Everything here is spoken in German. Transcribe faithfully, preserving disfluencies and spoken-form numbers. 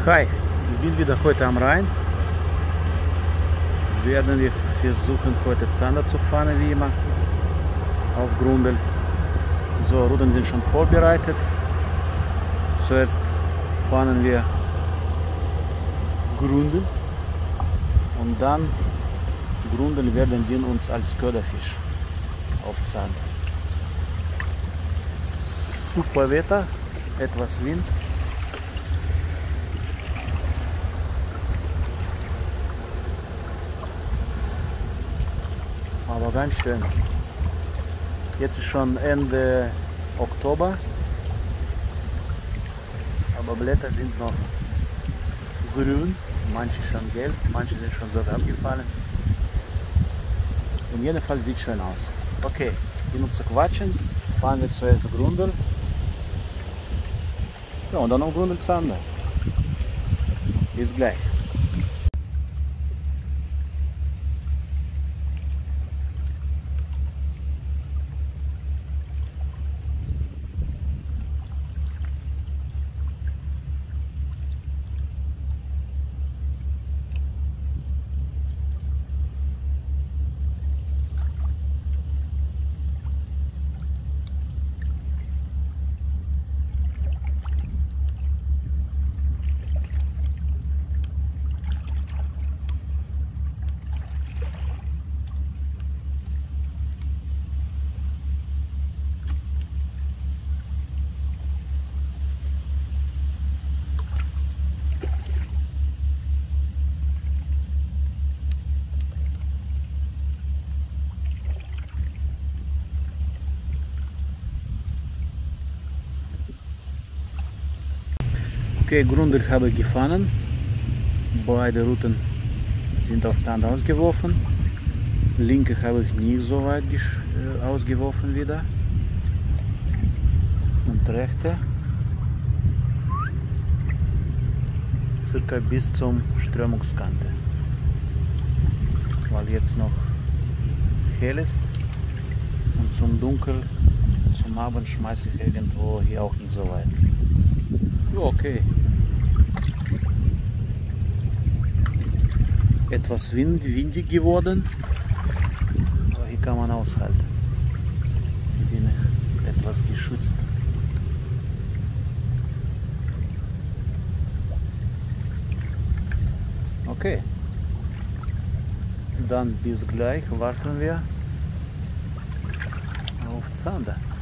Hi, ich bin wieder heute am Rhein. Werden wir versuchen heute Zander zu fahren, wie immer, auf Grundel. So, Ruten sind schon vorbereitet. Zuerst fahren wir Grundel und dann Grundel werden dienen uns als Köderfisch auf Zander. Super Wetter, etwas Wind. Aber ganz schön. Jetzt ist schon Ende Oktober, aber Blätter sind noch grün, manche schon gelb, manche sind schon sogar abgefallen. In jedem Fall sieht schön aus. Okay, genug zu quatschen, fahren wir zuerst Grundel. Ja, und dann noch Grundel Zander. Bis gleich. Okay, Grundel habe ich gefangen. Beide Ruten sind auf Zander ausgeworfen. Linke habe ich nicht so weit äh, ausgeworfen wieder. Und rechte circa bis zum Strömungskante. Weil jetzt noch hell ist und zum Dunkel, zum Abend schmeiße ich irgendwo hier auch nicht so weit. Okay. Etwas wind, windig geworden, aber hier kann man aushalten. Ich bin etwas geschützt. Okay. Dann bis gleich, warten wir auf Zander.